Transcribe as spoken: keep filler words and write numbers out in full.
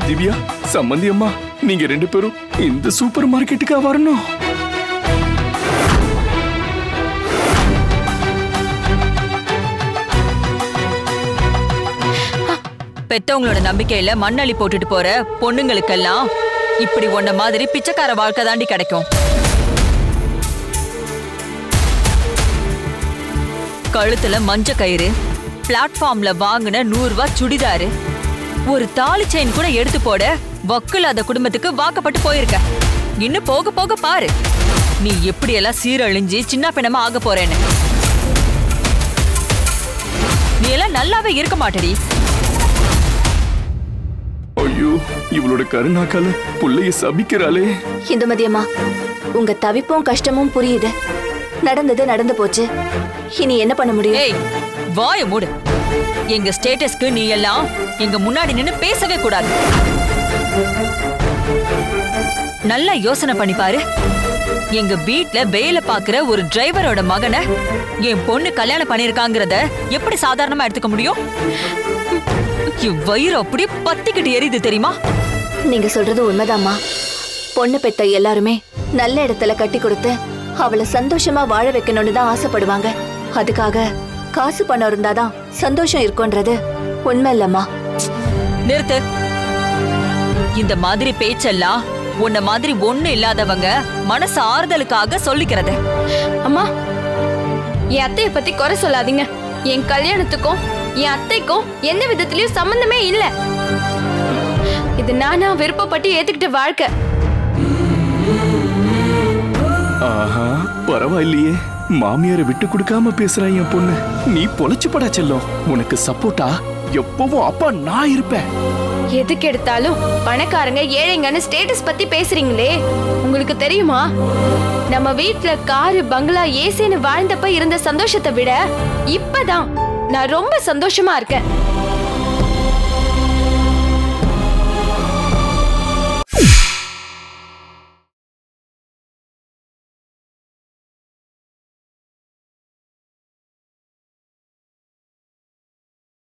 திவ்யா, சம்பந்தி அம்மா, நீங்க ரெண்டு பேரும் இந்த சூப்பர் மார்க்கெட்டுக்கா வரணும்? பெத்தவங்களோட நம்பிக்கையில மண்ணள்ளி போட்டுட்டு போற பொண்ணுங்களுக்கெல்லாம் இப்படி ஒன்ன மாதிரி பிச்சைக்கார வாழ்க்கை தாண்டி கிடைக்கும். கழுத்துல மஞ்ச கயிறு, பிளாட்ஃபார்ம்ல வாங்கின நூறு ரூபாய் சுடிதாரு, ஒரு தாலி செயின் கூட எடுத்து போட வக்கில்லாத குடும்பத்துக்கு வாக்கப்பட்டு போயிருக்க. இன்னும் போக போக பாரு நீ எப்படி எல்லாம் சீரழிஞ்சு சின்ன பின்னமா ஆக போறேன்னு. நீ எல்லாம் நல்லாவே இருக்க மாட்டடி. ஐயோ, இவளோட கருணாக்கால புள்ளைய சபிக்கிறாளே. இந்துமதி அம்மா, உங்க தவிப்பும் கஷ்டமும் புரியுது. நடந்தது நடந்து போச்சு. இனி என்ன பண்ண முடியும்? ஏய், வாய மூடு. எங்க ஸ்டேட்டஸ்க்கு நீ எல்லாம் எங்க முன்னாடி நின்னு பேசவே கூடாது. நல்லா யோசனை பண்ணி பாரு. எங்க வீட்ல வேலை பாக்குற ஒரு டிரைவரோட மகனை என் பொண்ணு கல்யாணம் பண்ணிருக்காங்கறத எப்படி சாதாரணமா எடுத்துக்க முடியும்? வயிறு அப்படியே பத்திக்கிட்டு எரியுது தெரியுமா? நீங்க சொல்றது உண்மைதாம்மா. பொண்ணு பெத்த எல்லாருமே நல்ல இடத்துல கட்டி கொடுத்து அவளை சந்தோஷமா வாழ வைக்கணும்னு தான் ஆசைப்படுவாங்க. அதுக்காக காசு பணம் இருந்தாதான் சந்தோஷம் இருக்கும்ன்றது உண்மை இல்லம்மா. நிறுத்து. இந்த மாதிரி பேச்செல்லாம் உன்ன மாதிரி ஒண்ணு இல்லாதவங்க மனசு ஆறுதலுக்காக சொல்லிக்கிறது. அம்மா, என் அத்தைய பத்தி குறை சொல்லாதீங்க. என் கல்யாணத்துக்கும் என் அத்தைக்கும் எந்த விதத்திலயும் சம்பந்தமே இல்ல. இது நானா விருப்பப்பட்டு ஏத்துக்கிட்ட வாழ்க்கை. ஆஹா, பரவாயில்லையே. மாமியாரை விட்டு கொடுக்காம பேசுறா என் பொண்ணு. நீ பொழைச்சு படா செல்லம். உனக்கு சப்போர்ட்டா எப்பவும் அப்பா நான் இருப்பேன். எதுக்கு எடுத்தாலும் பணக்காரங்க ஏழைங்கன்னு ஸ்டேட்டஸ் பத்தி பேசுறீங்களே, உங்களுக்கு தெரியுமா நம்ம வீட்ல காரு பங்களா ஏசின்னு வாழ்ந்தப்ப இருந்த சந்தோஷத்தை விட இப்பதான் நான் ரொம்ப சந்தோஷமா இருக்கேன்.